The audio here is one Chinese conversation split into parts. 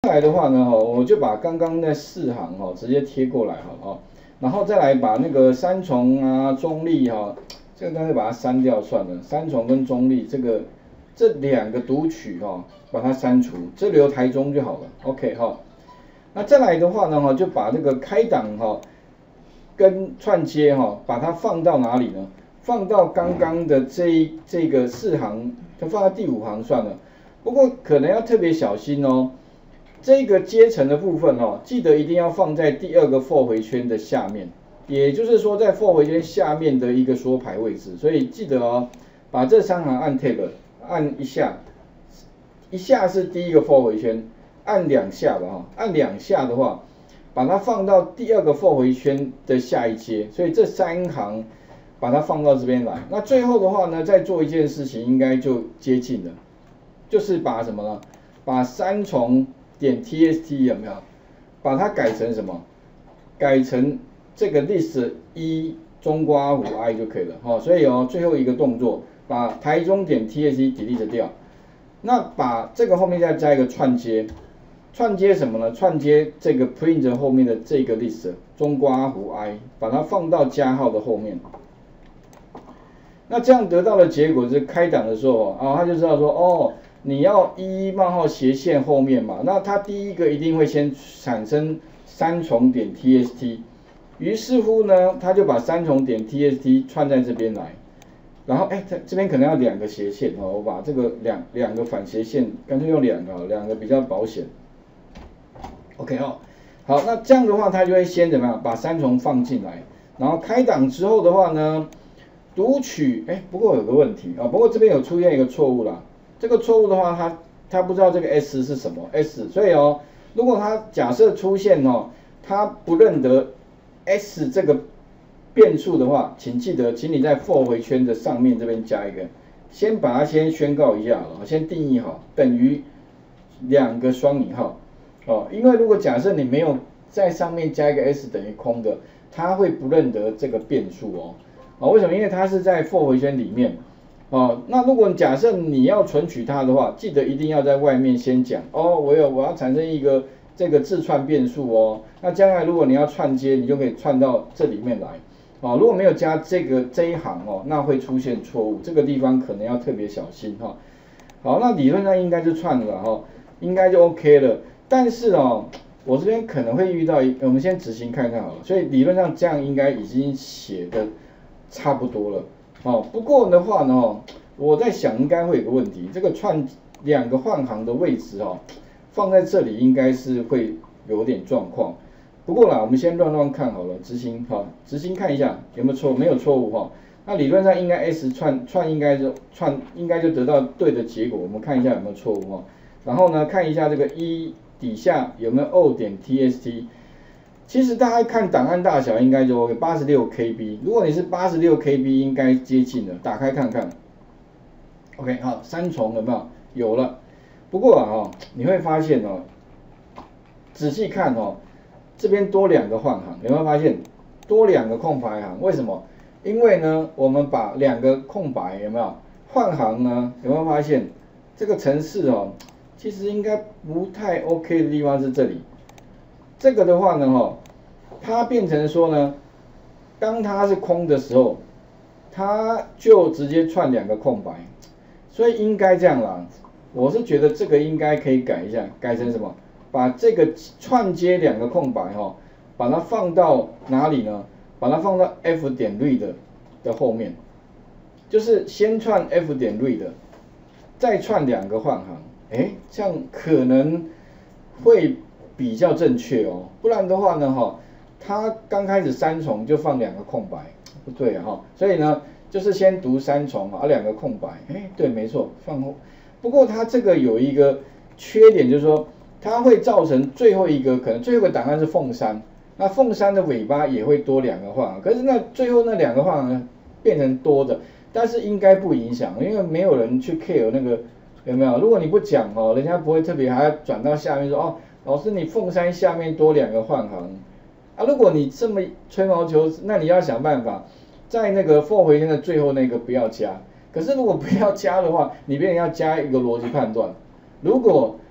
来的话呢，我就把刚刚那4行直接贴过来哈，然后再来把那个三重啊、中立哈，这个干脆把它删掉算了。三重跟中立这2个读取把它删除，只留台中就好了。OK 哈。那再来的话呢，就把这个开档跟串接把它放到哪里呢？放到刚刚的这个4行，就放到第5行算了。不过可能要特别小心哦，这个阶层的部分记得一定要放在第2个 for 回圈的下面，也就是说在 for 回圈下面的一个缩排位置。所以记得把这3行按 tab 按一下，一下是第1个 for 回圈，按2下吧按2下的话，把它放到第2个 for 回圈的下一阶。所以这3行把它放到这边来。那最后的话呢，再做一件事情，应该就接近了。就是把什么呢？把三重点 tst 有没有？把它改成什么？改成这个 list 1中括弧 i 就可以了所以最后一个动作，把台中点 tst delete 掉。那把这个后面再加一个串接，串接什么呢？串接这个 print 后面的这个 list 中括弧 i， 把它放到加号的后面。那这样得到的结果是开档的时候他就知道说你要冒号斜线后面嘛，那它第一个一定会先产生三重点 tst， 于是乎呢，它就把三重点 tst 串在这边来，然后这边可能要2个斜线我把这个两个反斜线干脆用2个比较保险。OK 好，那这样的话，它就会先怎么样把三重放进来，然后开档之后的话呢，读取不过有个问题不过这边有出现一个错误啦。这个错误的话，它不知道这个 s 是什么 s， 所以如果它假设出现它不认得 s 这个变数的话，请记得，请你在 for 回圈的上面这边加一个，先把它先宣告一下先定义好，等于2个双引号因为如果假设你没有在上面加一个 s 等于空的，它会不认得这个变数为什么？因为它是在 for 回圈里面。那如果假设你要存取它的话，记得一定要在外面先讲我要产生一个这个字串变数那将来如果你要串接，你就可以串到这里面来如果没有加这一行那会出现错误，这个地方可能要特别小心好，那理论上应该就串了应该就 OK 了。但是我这边可能会遇到我们先执行看看好了。所以理论上这样应该已经写的差不多了。不过的话呢，我在想应该会有个问题，这个串2个换行的位置放在这里应该是会有点状况。不过啦，我们先乱看好了，执行看一下有没有错，没有错误那理论上应该 s 串应该就得到对的结果。我们看一下有没有错误然后呢，看一下这个底下有没有 o 点 tst。其实大家看档案大小应该就 86 KB， 如果你是86 KB 应该接近了，打开看看。OK 好，三重有没有？有了。不过你会发现仔细看这边多2个换行，有没有发现？多2个空白行，为什么？因为呢，我们把2个空白有没有换行呢？有没有发现这个程式其实应该不太 OK 的地方是这里。这个的话呢它变成说呢，当它是空的时候，它就直接串2个空白，所以应该这样啦。我是觉得这个应该可以改一下，改成什么？把这个串接2个空白把它放到哪里呢？把它放到 f 点 read 的后面，就是先串 f 点 read， 再串2个换行，这样可能会比较正确不然的话呢它刚开始三重就放2个空白，不对所以呢就是先读三重2个空白，对，没错，放后。不过它这个有一个缺点，就是说它会造成最后一个可能最后一个档案是凤山，那凤山的尾巴也会多2个换行，可是那最后那2个换行变成多的，但是应该不影响，因为没有人去 care 那个有没有？如果你不讲人家不会特别还要转到下面说老师你凤山下面多2个换行如果你这么吹毛求疵，那你要想办法在那个 for 回圈的最后那个不要加。可是如果不要加的话，你变成要加一个逻辑判断。如果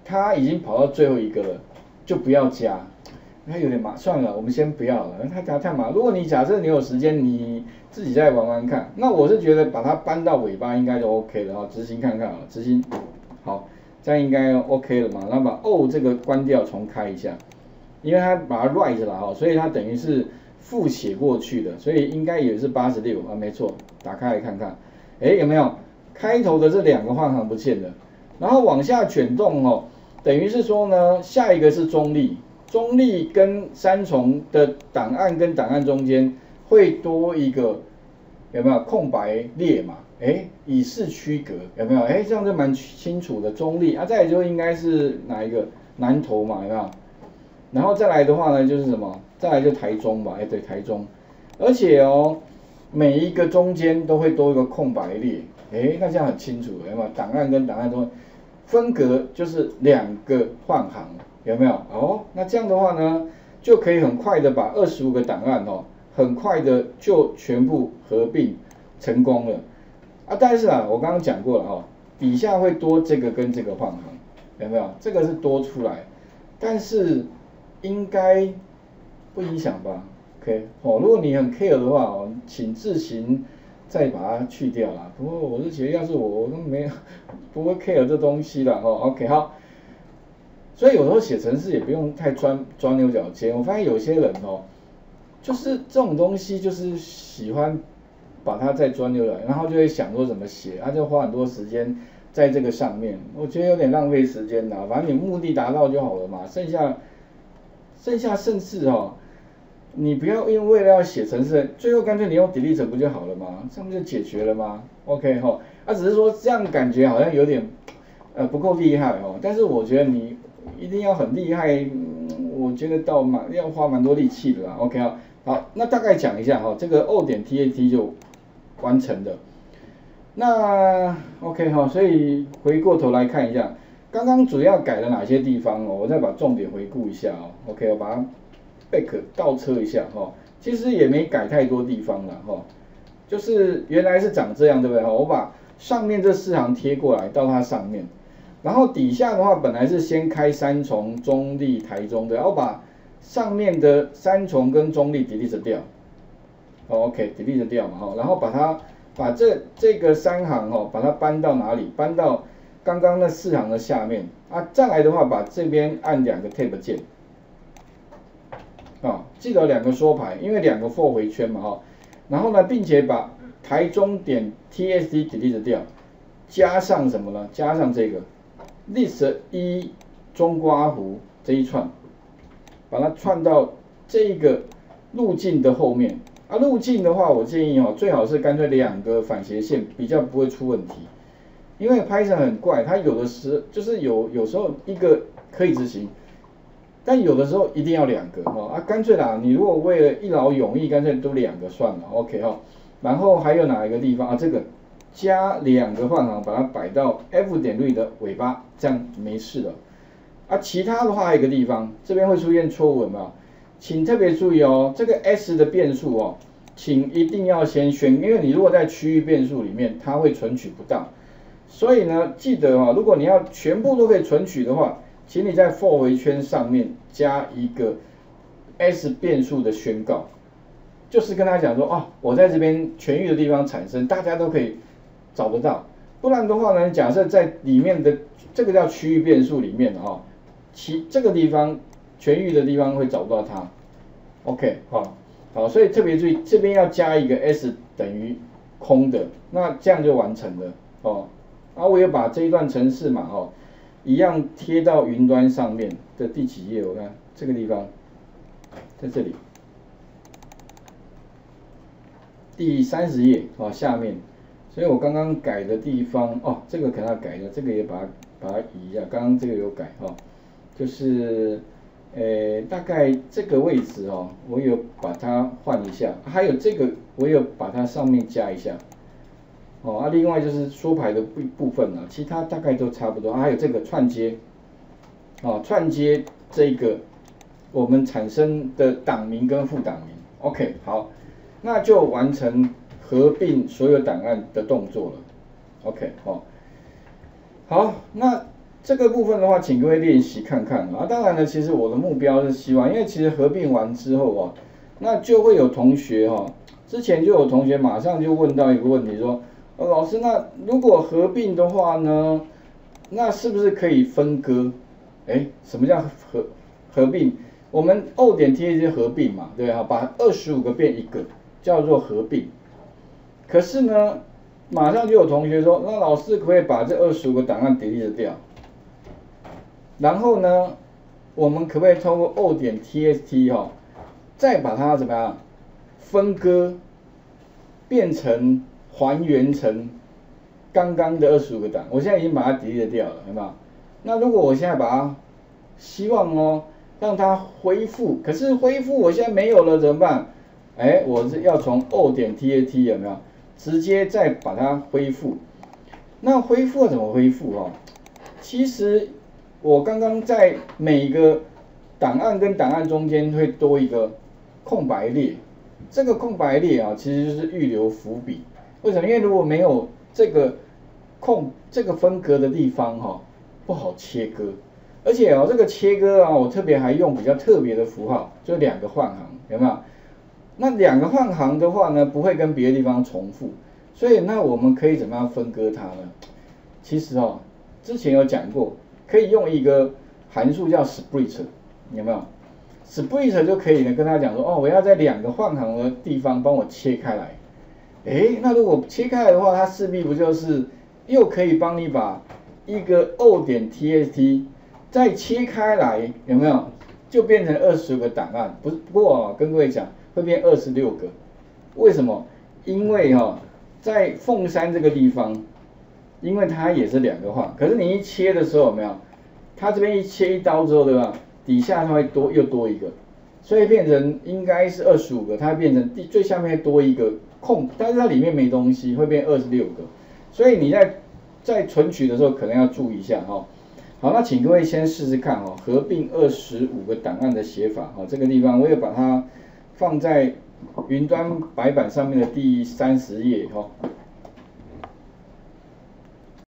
它已经跑到最后一个了，就不要加。它有点麻，算了，我们先不要了，它太麻。如果你假设你有时间，你自己再玩玩看。那我是觉得把它搬到尾巴应该就 OK 了啊，执行看看啊，执行，好，这样应该 OK 了嘛。然后把这个关掉，重开一下，因为它把它 write 了哈，所以它等于是复写过去的，所以应该也是86啊，没错，打开来看看，哎，有没有开头的这2个换行不见了，然后往下卷动哦，等于是说呢，下一个是中立。中立跟三重的档案跟档案中间会多一个有没有空白列嘛？哎，以示区隔有没有？哎，这样就蛮清楚的。中立啊，再来就应该是哪一个南投嘛？有没有？然后再来的话呢，就是什么？再来就台中吧？哎，对，台中。而且哦，每一个中间都会多一个空白列。哎，那这样很清楚有没有？档案跟档案中分隔就是2个换行。有没有？哦，那这样的话呢，就可以很快的把25个档案哦，很快的就全部合并成功了。啊，但是啊，我刚刚讲过了哦，底下会多这个跟这个换行，有没有？这个是多出来，但是应该不影响吧 ？OK， 哦，如果你很 care 的话哦，请自行再把它去掉啦。不过我是觉得，要是我都没有不会 care 这东西了哦。OK， 好。所以有时候写程式也不用太钻牛角尖。我发现有些人哦，就是这种东西就是喜欢把它再钻牛角尖，然后就会想说怎么写，他就花很多时间在这个上面。我觉得有点浪费时间啦。反正你目的达到就好了嘛。剩下甚至哦，你不要因为了要写程式，最后干脆你用 delete 不就好了吗？这样不就解决了吗 ？OK 哈，只是说这样感觉好像有点不够厉害哦。但是我觉得你一定要很厉害，我觉得要花蛮多力气的啦。OK 啊，好，那大概讲一下哈，这个 O.TXT 就完成的。那 OK 哈，所以回过头来看一下，刚刚主要改了哪些地方哦？我再把重点回顾一下哦。OK， 我把它 back 倒车一下哈，其实也没改太多地方了哈，就是原来是长这样对不对哈？我把上面这4行贴过来到它上面。然后底下的话，本来是先开三重、中立、台中的，然后把上面的三重跟中立 delete 掉，OK，delete 掉嘛，然后把这个3行把它搬到哪里？搬到刚刚那4行的下面啊。再来的话，把这边按2个 Tab 键，记得2个缩排，因为2个 for 回圈嘛，然后呢，并且把台中点 TXT delete 掉，加上什么呢？加上这个。list 1中刮弧这一串，把它串到这个路径的后面啊。路径的话，我建议最好是干脆2个反斜线，比较不会出问题。因为 Python 很怪，它有的就是有时候一个可以执行，但有的时候一定要2个干脆啦，你如果为了一劳永逸，干脆都2个算了 OK 然后还有哪一个地方啊？这个。加2个换行，把它摆到 F 点率的尾巴，这样没事了。啊，其他的话还有一个地方，这边会出现错误有没有？请特别注意哦，这个 S 的变数哦，请一定要先选，因为你如果在区域变数里面，它会存取不到。所以呢，记得如果你要全部都可以存取的话，请你在 for 回圈上面加一个 S 变数的宣告，就是跟他讲说我在这边全域的地方产生，大家都可以。找得到，不然的话呢，假设在里面的这个叫区域变数里面的这个地方全域的地方会找不到它。OK， 好，所以特别注意这边要加一个 S 等于空的，那这样就完成了我也把这一段程式嘛一样贴到云端上面的第几页？我看这个地方，在这里，第30页下面。所以我刚刚改的地方这个可能要改的，这个也把它移一下。刚刚这个有改就是大概这个位置我有把它换一下，还有这个我有把它上面加一下另外就是缩排的部分其他大概都差不多还有这个串接串接这个我们产生的档名跟副档名 ，OK， 好，那就完成。合并所有档案的动作了 ，OK， 好，那这个部分的话，请各位练习看看啊。当然呢，其实我的目标是希望，因为其实合并完之后啊，那就会有同学哈，之前就有同学马上就问到一个问题说，老师，那如果合并的话呢，那是不是可以分割？什么叫合并？我们 O 点 TAT 合并嘛，对啊，把25个变一个，叫做合并。可是呢，马上就有同学说，那老师可不可以把这25个档案 delete 掉？然后呢，我们可不可以通过 O 点 TXT 再把它怎么样分割，变成还原成刚刚的25个档？我现在已经把它 delete 掉了，有没有？那如果我现在把它希望让它恢复，可是恢复我现在没有了怎么办？我是要从 O 点 TAT 有没有直接再把它恢复？那恢复怎么恢复其实我刚刚在每个档案跟档案中间会多一个空白列，这个空白列其实就是预留伏笔。为什么？因为如果没有这个分隔的地方不好切割。而且这个切割我特别还用比较特别的符号，就2个换行，有没有？那2个换行的话呢，不会跟别的地方重复，所以那我们可以怎么样分割它呢？其实之前有讲过，可以用一个函数叫 split， 有没有 ？split 就可以呢跟他讲说，我要在2个换行的地方帮我切开来。那如果切开来的话，它势必不就是又可以帮你把一个 O 点 TXT 再切开来，有没有？就变成25个档案，不过跟各位讲，会变26个。为什么？因为在凤山这个地方，因为它也是2个换，可是你一切的时候有没有？它这边一切一刀之后，对吧？底下它会又多一个，所以变成应该是25个，它变成最下面多一个空，但是它里面没东西，会变26个。所以你在存取的时候可能要注意一下好，那请各位先试试看合并25个档案的写法这个地方我也把它放在云端白板上面的第30页